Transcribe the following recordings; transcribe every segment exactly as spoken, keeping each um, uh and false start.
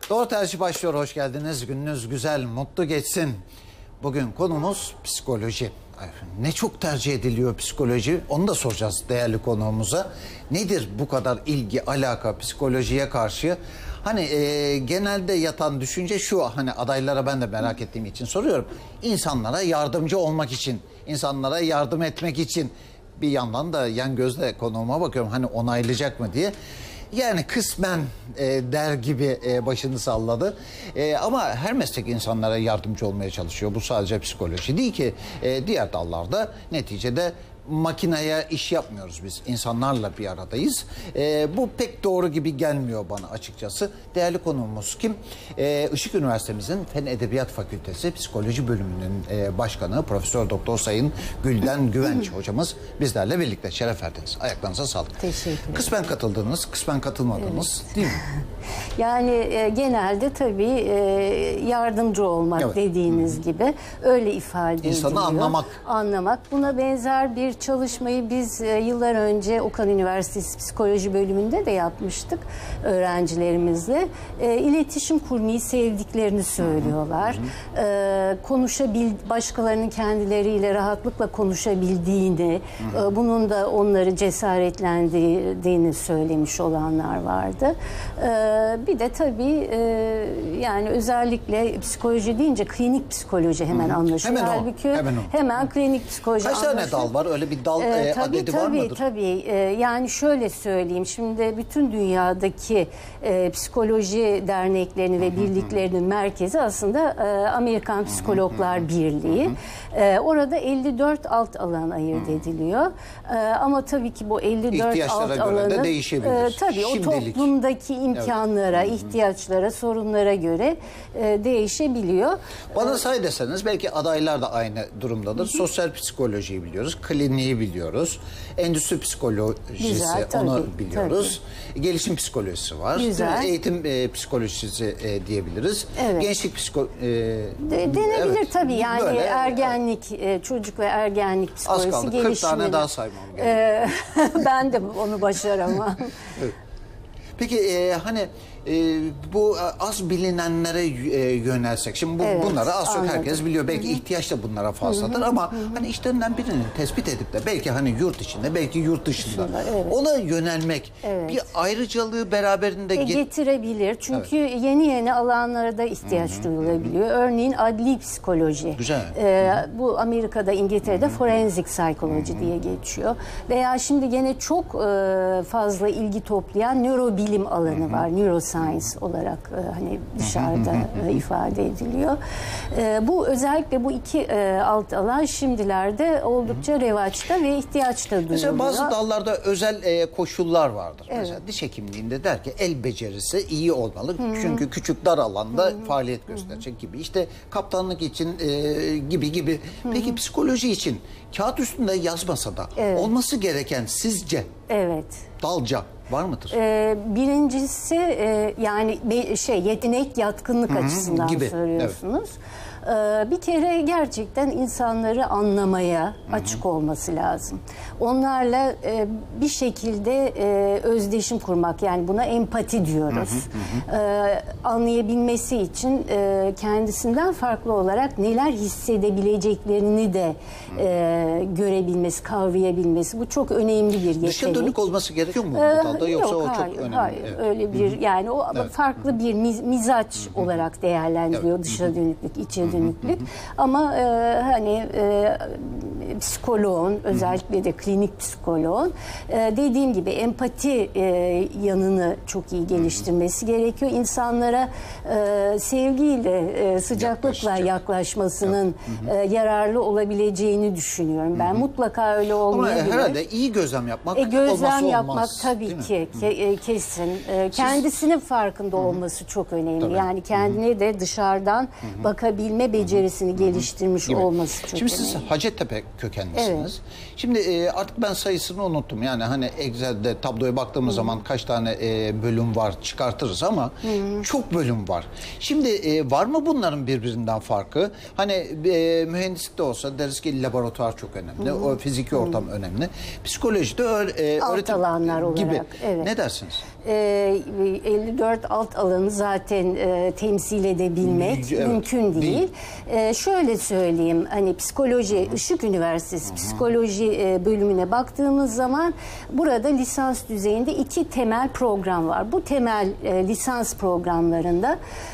Doğru Tercih başlıyor. Hoş geldiniz. Gününüz güzel, mutlu geçsin. Bugün konumuz psikoloji. Ne çok tercih ediliyor psikoloji, onu da soracağız değerli konuğumuza. Nedir bu kadar ilgi, alaka psikolojiye karşı? Hani e, genelde yatan düşünce şu, hani adaylara ben de merak ettiğim için soruyorum. İnsanlara yardımcı olmak için, insanlara yardım etmek için. Bir yandan da yan gözle konuğuma bakıyorum, hani onaylayacak mı diye. Yani kısmen e, der gibi e, başını salladı. E, ama her meslek insanlara yardımcı olmaya çalışıyor. Bu sadece psikoloji değil ki. E, diğer dallarda neticede makineye iş yapmıyoruz biz. İnsanlarla bir aradayız. E, bu pek doğru gibi gelmiyor bana açıkçası. Değerli konuğumuz kim? E, Işık Üniversitemizin Fen Edebiyat Fakültesi Psikoloji Bölümünün e, başkanı Profesör Doktor Sayın Gülden Güvenç hocamız bizlerle birlikte. Şeref verdiniz. Ayaklarınıza sağlık. Teşekkür ederim. Kısmen katıldınız, kısmen katılmadınız, evet, değil mi? Yani e, genelde tabii e, yardımcı olmak, evet, dediğiniz hmm. gibi öyle ifade ediliyor. İnsanı anlamak. Anlamak. Buna benzer bir çalışmayı biz e, yıllar önce Okan Üniversitesi Psikoloji Bölümünde de yapmıştık öğrencilerimizle. E, iletişim kurmayı sevdiklerini söylüyorlar. Hı hı. E, konuşabil, başkalarının kendileriyle rahatlıkla konuşabildiğini, hı hı. E, bunun da onları cesaretlendirdiğini söylemiş olanlar vardı. E, bir de tabii e, yani özellikle psikoloji deyince klinik psikoloji hemen hı hı. anlaşılıyor. Hemen o. Halbuki hemen, o. hemen klinik psikoloji Kaç anlaşılıyor. tane dal var? Öyle bir dal e, tabii, adedi tabii, var mıdır? Tabii tabii. Yani şöyle söyleyeyim. Şimdi bütün dünyadaki e, psikoloji derneklerini ve birliklerinin merkezi aslında e, Amerikan Psikologlar Birliği. E, orada elli dört alt alan ayırt ediliyor. E, ama tabii ki bu elli dört alt alanı de değişebilir. E, tabii Şimdilik. o toplumdaki imkanlara, evet, ihtiyaçlara, sorunlara göre e, değişebiliyor. Bana say deseniz belki adaylar da aynı durumdadır. Hı hı. Sosyal psikolojiyi biliyoruz, kliniği biliyoruz, endüstri psikolojisi, güzel, tabii, onu biliyoruz. Tabii. Gelişim psikolojisi var. Güzel. Eğitim e, psikolojisi e, diyebiliriz. Evet. Gençlik psikolojisi. E, De, denebilir, evet, tabii yani böyle, ergenlik, e, çocuk ve ergenlik psikolojisi. Az kaldı. kırk tane daha saymam gerekiyor. E, ben de onu başaramam. Evet. Peki e, hani e, bu az bilinenlere e, yönelsek, şimdi bu, evet, bunları az çok herkes biliyor. Belki Hı -hı. ihtiyaç da bunlara fazladır, Hı -hı. ama Hı -hı. hani işlerinden birini tespit edip de belki hani yurt içinde, belki yurt dışında, evet, ona yönelmek, evet, bir ayrıcalığı beraberinde e, get getirebilir. Çünkü evet. yeni yeni alanlara da ihtiyaç Hı -hı. duyulabiliyor. Örneğin adli psikoloji. Güzel. E, bu Amerika'da, İngiltere'de Hı -hı. forensic psychology Hı -hı. diye geçiyor. Veya şimdi gene çok e, fazla ilgi toplayan nörobilim alanı Hı -hı. var. Neuroscience olarak e, hani dışarıda e, ifade ediliyor. E, bu özellikle bu iki e, alt alan şimdilerde oldukça Hı-hı. revaçta ve ihtiyaç da duyuluyor. Mesela bazı dallarda özel e, koşullar vardır. Evet. Mesela diş hekimliğinde der ki el becerisi iyi olmalı. Hı-hı. Çünkü küçük dar alanda Hı-hı. faaliyet gösterecek Hı-hı. gibi. İşte kaptanlık için e, gibi gibi. Hı-hı. Peki psikoloji için kağıt üstünde yazmasa da evet. olması gereken sizce evet. dalca var mıdır? Ee, birincisi e, yani şey yetenek, yatkınlık Hı -hı, açısından gibi. söylüyorsunuz. Evet. Ee, bir kere gerçekten insanları anlamaya Hı -hı. açık olması lazım. Onlarla e, bir şekilde e, özdeşim kurmak, yani buna empati diyoruz. Hı -hı, hı. Ee, anlayabilmesi için e, kendisinden farklı olarak neler hissedebileceklerini de e, görebilmesi, kavrayabilmesi. Bu çok önemli bir yetenek. Dışa dönük olması gerekiyor mu bu dalda, ee, yoksa yok, o hayır, çok önemli? Hayır, evet. öyle bir Hı -hı. yani o evet. farklı bir miz, mizaç Hı -hı. olarak değerlendiriyor, evet. dışa dönüklük, içe Hı -hı. dönüklük. Hı -hı. Ama e, hani e, psikoloğun, özellikle de klinik psikoloğun e, dediğim gibi empati e, yanını çok iyi geliştirmesi Hı -hı. gerekiyor. İnsanlara e, sevgiyle, e, sıcaklıkla yaklaşmasının Hı -hı. e, yararlı olabileceğini düşünüyorum. Ben Hı -hı. mutlaka öyle olmayabilir. Ama herhalde iyi gözlem yapmak e, gözlem olmazsa yapmak olmaz, tabii ki ke, kesin. E, kendisinin Siz... farkında Hı -hı. olması çok önemli. Tabii. Yani kendine Hı -hı. de dışarıdan Hı -hı. bakabilme becerisini Hı -hı. geliştirmiş gibi. olması çok Şimdi önemli. siz Hacettepe kökenlisiniz. Evet. Şimdi e, artık ben sayısını unuttum. Yani hani Excel'de tabloya baktığımız Hı -hı. zaman kaç tane e, bölüm var çıkartırız ama Hı -hı. çok bölüm var. Şimdi e, var mı bunların birbirinden farkı? Hani e, mühendislikte olsa deriz ki laboratuvar çok önemli. Hı -hı. O fiziki ortam Hı -hı. önemli. Psikolojide e, alt öğretim alanlar gibi. Olarak, evet. Ne dersiniz? e, elli dört alt alanı zaten e, temsil edebilmek Evet, mümkün değil. değil. E, şöyle söyleyeyim, hani psikoloji, Işık Üniversitesi Psikoloji e, bölümüne baktığımız zaman burada lisans düzeyinde iki temel program var. Bu temel e, lisans programlarında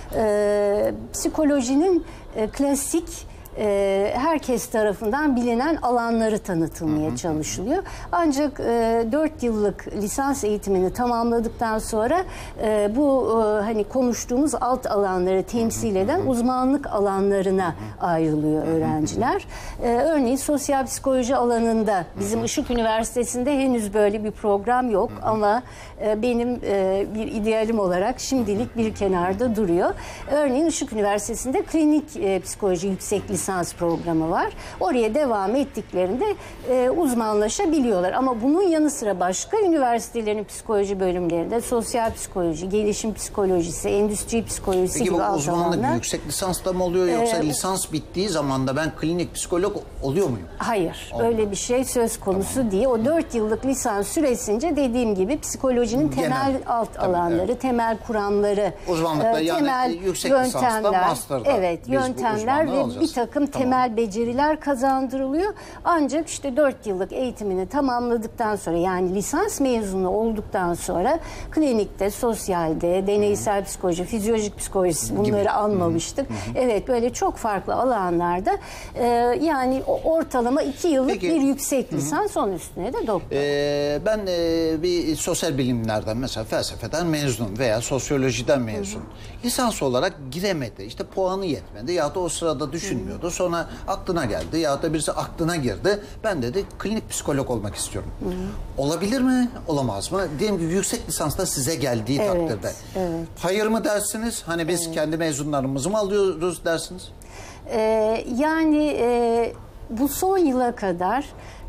e, psikolojinin e, klasik e, herkes tarafından bilinen alanları tanıtılmaya çalışılıyor. Ancak e, dört yıllık lisans eğitimini tamamladıktan sonra e, bu e, hani konuştuğumuz alt alanları temsil eden uzmanlık alanlarına ayrılıyor öğrenciler. E, örneğin sosyal psikoloji alanında bizim Işık Üniversitesi'nde henüz böyle bir program yok ama e, benim e, bir idealim olarak şimdilik bir kenarda duruyor. Örneğin Işık Üniversitesi'nde klinik e, psikoloji yüksek lisans lisans programı var. Oraya devam ettiklerinde e, uzmanlaşabiliyorlar. Ama bunun yanı sıra başka üniversitelerin psikoloji bölümlerinde sosyal psikoloji, gelişim psikolojisi, endüstri psikolojisi Peki gibi bu alt uzmanlık alanlar. yüksek lisansta mı oluyor yoksa Ee, lisans bittiği zaman da ben klinik psikolog oluyor muyum? Hayır, öyle bir şey söz konusu tamam. değil. O dört yıllık lisans süresince dediğim gibi psikolojinin temel Genel, alt tabii, alanları, evet. temel kuramları, uzmanlıkta, e, yani temel yüksek yöntemler, master'da evet, yöntemler ve bir takım tamam. temel beceriler kazandırılıyor. Ancak işte dört yıllık eğitimini tamamladıktan sonra, yani lisans mezunu olduktan sonra klinikte, sosyalde, deneysel psikoloji, fizyolojik psikoloji bunları gibi. almamıştık. Hı hı. Evet, böyle çok farklı alanlarda e, yani ortalama iki yıllık Peki, bir yüksek lisans, hı hı. onun üstüne de doktora. Ee, ben e, bir sosyal bilimlerden, mesela felsefeden mezunum veya sosyolojiden mezun. Hı hı. Lisans olarak giremedi. İşte puanı yetmedi ya da o sırada düşünmüyordu. Hı hı. Sonra aklına geldi ya da birisi aklına girdi. Ben dedi klinik psikolog olmak istiyorum. Hı hı. Olabilir mi? Olamaz mı? Diyelim ki yüksek lisansta size geldiği evet, takdirde. Evet. Hayır mı dersiniz? Hani biz evet. kendi mezunlarımızı mı alıyoruz dersiniz? Ee, yani e, bu son yıla kadar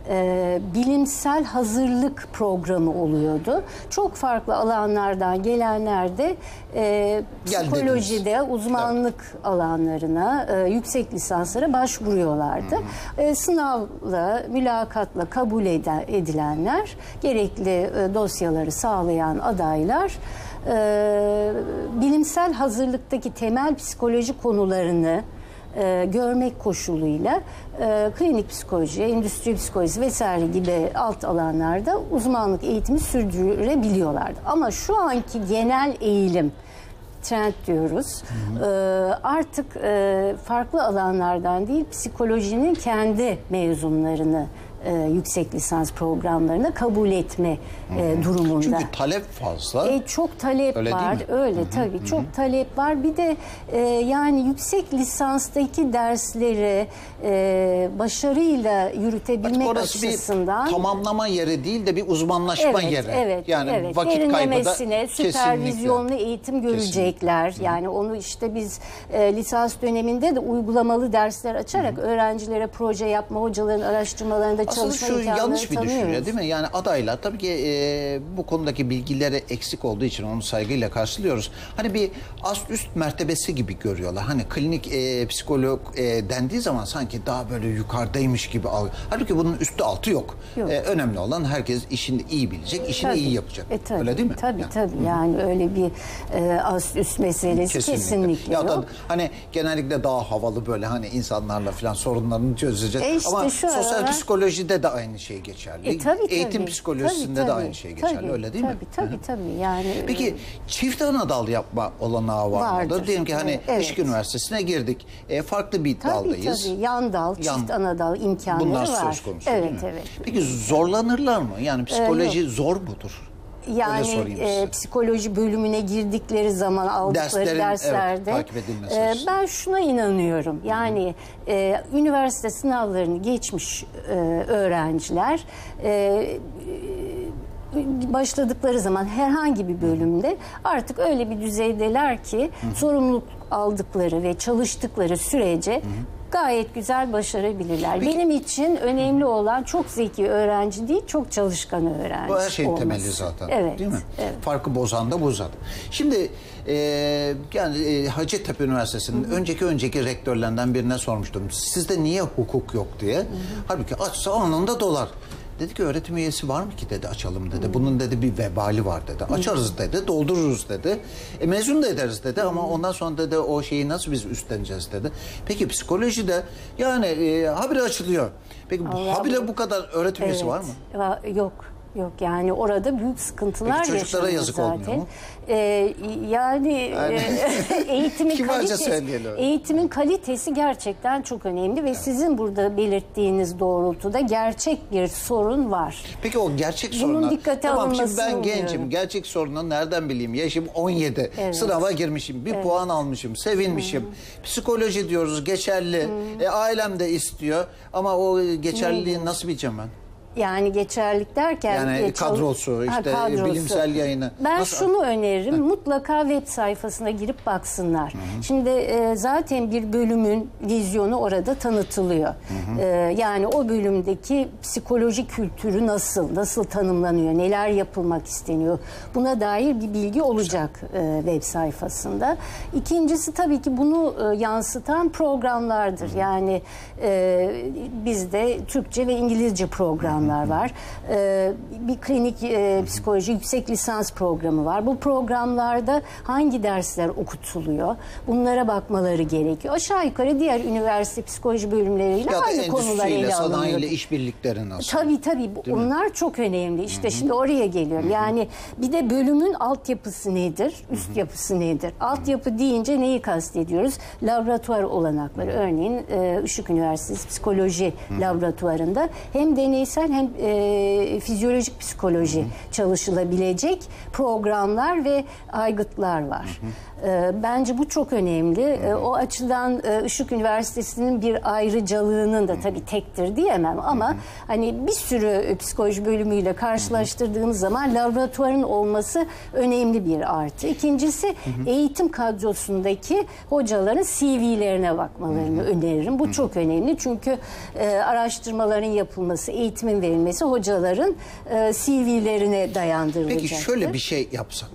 e, bilimsel hazırlık programı oluyordu. Çok farklı alanlardan gelenler de e, psikolojide uzmanlık evet. alanlarına, e, yüksek lisanslara başvuruyorlardı. Hı hı. E, sınavla, mülakatla kabul edilenler, gerekli e, dosyaları sağlayan adaylar, e, bilimsel hazırlıktaki temel psikoloji konularını E, görmek koşuluyla e, klinik psikoloji, endüstri psikolojisi vesaire gibi alt alanlarda uzmanlık eğitimi sürdürebiliyorlardı. Ama şu anki genel eğilim, trend diyoruz, hı hı. E, artık e, farklı alanlardan değil, psikolojinin kendi mezunlarını E, yüksek lisans programlarına kabul etme e, durumunda. Çünkü talep fazla. E, çok talep öyle var. Öyle Hı-hı. tabii. Hı-hı. Çok talep var. Bir de e, yani yüksek lisanstaki dersleri e, başarıyla yürütebilmek Artık açısından. Bir tamamlama yeri değil de bir uzmanlaşma evet, yeri. Evet, yani evet. vakit kaybı da süpervizyonlu eğitim görecekler. Kesinlikle. Yani onu işte biz e, lisans döneminde de uygulamalı dersler açarak Hı-hı. öğrencilere proje yapma, hocaların araştırmalarında Aslında şu yanlış bir düşünce değil mi? Yani adaylar tabii ki e, bu konudaki bilgileri eksik olduğu için onu saygıyla karşılıyoruz. Hani bir ast üst mertebesi gibi görüyorlar. Hani klinik e, psikolog e, dendiği zaman sanki daha böyle yukarıdaymış gibi algı. Halbuki bunun üstü altı yok. yok. E, önemli olan herkes işini iyi bilecek, işini tabii. iyi yapacak. E, tabii. Öyle değil mi? Tabii yani. tabii. Yani öyle bir e, ast üst meselesi kesinlikle, kesinlikle ya yok. Da, hani genellikle daha havalı böyle hani insanlarla falan sorunlarını çözecek. E işte Ama sosyal ara... psikoloji de de aynı şey geçerli. E, tabii, Eğitim tabii. psikolojisinde tabii, de tabii. aynı şey geçerli. Tabii, öyle değil tabii, mi? Tabii tabii tabii. Yani Peki çift ana dal yapma olanağı var mıdır? Diyelim ki hani evet. Işık Üniversitesi'ne girdik. E, farklı bir tabii, daldayız. Tabii yan dal, Yan, çift ana dal imkanları bunlar var. Bunlar söz konusu evet, değil mi? Evet. Peki zorlanırlar mı? Yani psikoloji ee, zor mudur? Yani e, psikoloji bölümüne girdikleri zaman aldıkları Derslerin, derslerde evet, e, ben şuna inanıyorum. Yani e, üniversite sınavlarını geçmiş e, öğrenciler e, başladıkları zaman herhangi bir bölümde artık öyle bir düzeydeler ki Hı-hı. sorumluluk aldıkları ve çalıştıkları sürece Hı-hı. gayet güzel başarabilirler. Peki, benim için önemli olan çok zeki öğrenci değil, çok çalışkan öğrenci bu her şeyin olması. temeli zaten. Evet, değil mi? Evet. Farkı bozan da bu zaten. Şimdi e, yani e, Hacettepe Üniversitesi'nin Hı-hı. önceki önceki rektörlerinden birine sormuştum. Sizde niye hukuk yok diye. Hı-hı. Halbuki açsa anında dolar. Dedi ki öğretim üyesi var mı ki dedi, açalım dedi. Bunun dedi bir vebali var dedi. Açarız dedi, doldururuz dedi. E, mezun da ederiz dedi ama ondan sonra dedi o şeyi nasıl biz üstleneceğiz dedi. Peki psikolojide yani e, habire açılıyor. Peki Allah habire Allah. bu kadar öğretim üyesi Evet. var mı? Va- Yok. Yok yani orada büyük sıkıntılar Peki çocuklara yaşanıyor yazık zaten. olmuyor mu? Ee, yani e, eğitimin Kibarca kalitesi, söyleyelim. eğitimin kalitesi gerçekten çok önemli ve sizin burada belirttiğiniz doğrultuda gerçek bir sorun var. Peki o gerçek Bunun sorunlar. dikkate Tamam şimdi alınmasını ben gencim. umuyorum. Gerçek sorunu nereden bileyim? Yaşım on yedi. Evet. Sınava girmişim. Bir puan almışım. Sevinmişim. Psikoloji diyoruz geçerli. E, ailem de istiyor. Ama o geçerliliği nasıl bileceğim ben? Yani geçerlilik derken... Yani e, çalış- kadrosu, Ha, işte kadrosu. bilimsel yayını. Ben Nasıl- şunu öneririm, mutlaka web sayfasına girip baksınlar. Şimdi e, zaten bir bölümün vizyonu orada tanıtılıyor. E, yani o bölümdeki psikoloji kültürü nasıl, nasıl tanımlanıyor, neler yapılmak isteniyor. Buna dair bir bilgi olacak e, web sayfasında. İkincisi tabii ki bunu e, yansıtan programlardır. Yani e, bizde Türkçe ve İngilizce programlar var. Ee, bir klinik e, psikoloji yüksek lisans programı var. Bu programlarda hangi dersler okutuluyor? Bunlara bakmaları gerekiyor. Aşağı yukarı diğer üniversite psikoloji bölümleriyle Ya da aynı konular endüstriyle, ele alınıyor. sanayiyle işbirlikleri nasıl? Tabii tabii. Bu- Onlar çok önemli. İşte şimdi oraya geliyorum. Yani bir de bölümün altyapısı nedir? Üst yapısı nedir? Altyapı deyince neyi kastediyoruz? Laboratuvar olanakları. Örneğin e, Işık Üniversitesi Psikoloji Laboratuvarında hem deneysel hem e, fizyolojik psikoloji çalışılabilecek programlar ve aygıtlar var. E, bence bu çok önemli. E, o açıdan e, Işık Üniversitesi'nin bir ayrıcalığının da tabii tektir diyemem ama hani bir sürü psikoloji bölümüyle karşılaştırdığımız zaman laboratuvarın olması önemli bir artı. İkincisi eğitim kadrosundaki hocaların C V'lerine bakmalarını öneririm. Bu çok önemli çünkü e, araştırmaların yapılması, eğitimin verilmesi hocaların e, C V'lerine dayandırılacaktır. Peki şöyle bir şey yapsak.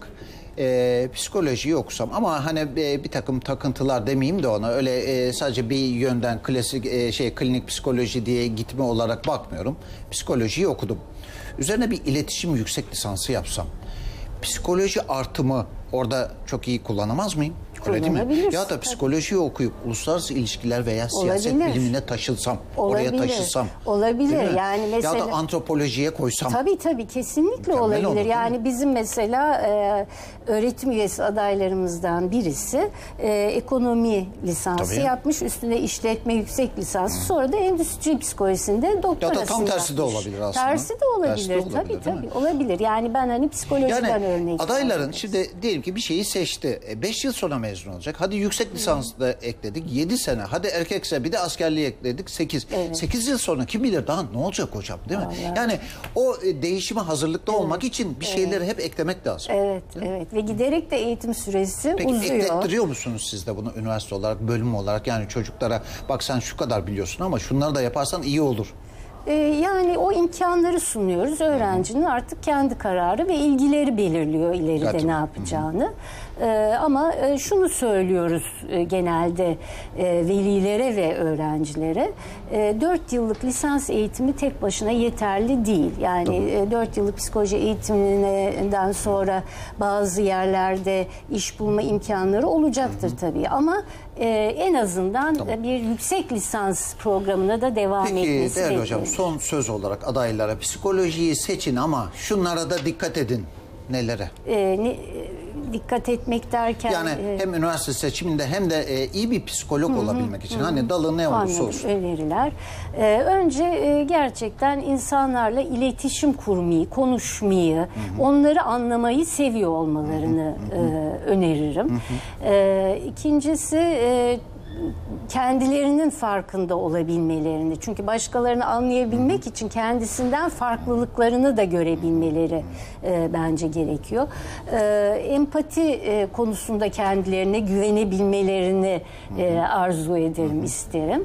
Ee, psikolojiyi okusam ama hani e, bir takım takıntılar demeyeyim de ona öyle e, sadece bir yönden klasik e, şey klinik psikoloji diye gitme olarak bakmıyorum. Psikolojiyi okudum. Üzerine bir iletişim yüksek lisansı yapsam. Psikoloji artımı orada çok iyi kullanamaz mıyım? Öyle değil mi? Kullanabilirsin, Ya da psikolojiyi okuyup uluslararası ilişkiler veya siyaset Olabilir. bilimine taşılsam, Olabilir. oraya taşılsam. Olabilir. Değil mi? Yani mesela- Ya da antropolojiye koysam. Tabii tabii kesinlikle Mükemmel olabilir. olur, değil yani mi? bizim mesela e, öğretim üyesi adaylarımızdan birisi e, ekonomi lisansı Tabii. yapmış. Üstüne işletme yüksek lisansı. Sonra da endüstri psikolojisinde doktorasını tam tersi de yapmış. olabilir aslında. Tersi de olabilir. Tersi de olabilir, tabii değil mi? tabii olabilir. Yani ben hani psikolojiden Yani örnek adayların verdim. şimdi diyelim ki bir şeyi seçti. beş yıl sonra mezun olacak. Hadi yüksek lisans da ekledik. yedi sene. Hadi erkekse bir de askerliği ekledik. sekiz. Evet. sekiz yıl sonra kim bilir daha ne olacak hocam değil mi? Vallahi. Yani o e, değişime hazırlıklı olmak için bir şeyleri hep eklemek lazım. Evet, evet ve giderek de eğitim süresi Peki uzuyor. eklettiriyor musunuz siz de bunu üniversite olarak, bölüm olarak? Yani çocuklara bak sen şu kadar biliyorsun ama şunları da yaparsan iyi olur. Ee, yani o imkanları sunuyoruz. Öğrencinin artık kendi kararı ve ilgileri belirliyor ileride Zaten. ne yapacağını. Ee, ama e, şunu söylüyoruz e, genelde e, velilere ve öğrencilere. E, dört yıllık lisans eğitimi tek başına yeterli değil. Yani e, dört yıllık psikoloji eğitiminden sonra bazı yerlerde iş bulma imkanları olacaktır tabii. Ama e, en azından Tamam. bir yüksek lisans programına da devam Peki etmesi değerli hocam beklenir. son söz olarak adaylara psikolojiyi seçin ama şunlara da dikkat edin. Nelere? e, ne, e, dikkat etmek derken Yani e, hem üniversite seçiminde hem de e, iyi bir psikolog olabilmek için hani dalı ne olursa anladım, olsun. öneriler. E, önce e, gerçekten insanlarla iletişim kurmayı, konuşmayı, onları anlamayı seviyor olmalarını e, öneririm. E, ikincisi e, kendilerinin farkında olabilmelerini. Çünkü başkalarını anlayabilmek için kendisinden farklılıklarını da görebilmeleri e, bence gerekiyor. E, empati e, konusunda kendilerine güvenebilmelerini e, arzu ederim, isterim.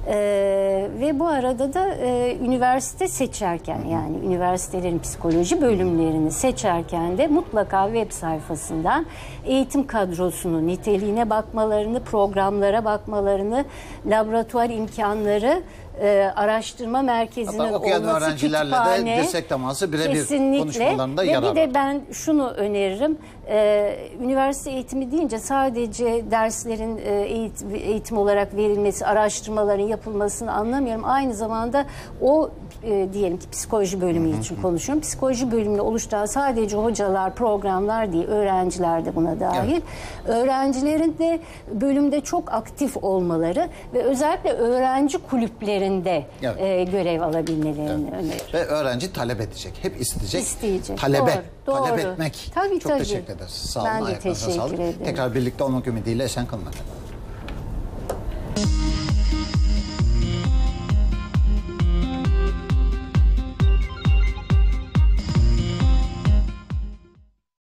Ee, ve bu arada da e, üniversite seçerken yani üniversitelerin psikoloji bölümlerini seçerken de mutlaka web sayfasından eğitim kadrosunun niteliğine bakmalarını, programlara bakmalarını, laboratuvar imkanları e, araştırma merkezinin Hatta okuyan olması, öğrencilerle de kütüphane, dirsek teması birebir kesinlikle. konuşmalarında Ve yarar bir de var. ben şunu öneririm. Ee, üniversite eğitimi deyince sadece derslerin e, eğitim, eğitim olarak verilmesi, araştırmaların yapılmasını anlamıyorum. Aynı zamanda o e, diyelim ki psikoloji bölümü için konuşuyorum. Psikoloji bölümünü oluşturan sadece hocalar, programlar değil, öğrenciler de buna dahil. Evet. Öğrencilerin de bölümde çok aktif olmaları ve özellikle öğrenci kulüplerinde Evet. e, görev alabilmelerini öneririm. Ve öğrenci talep edecek. Hep isteyecek. İsteyecek. Talebe. Doğru, Talep doğru. etmek. Tabii, Çok tabii. teşekkür ederiz. Sağ olun. Ben de Ayaklarınıza teşekkür sağlık. ederim. Tekrar birlikte olmak ümidiyle esen kalın efendim.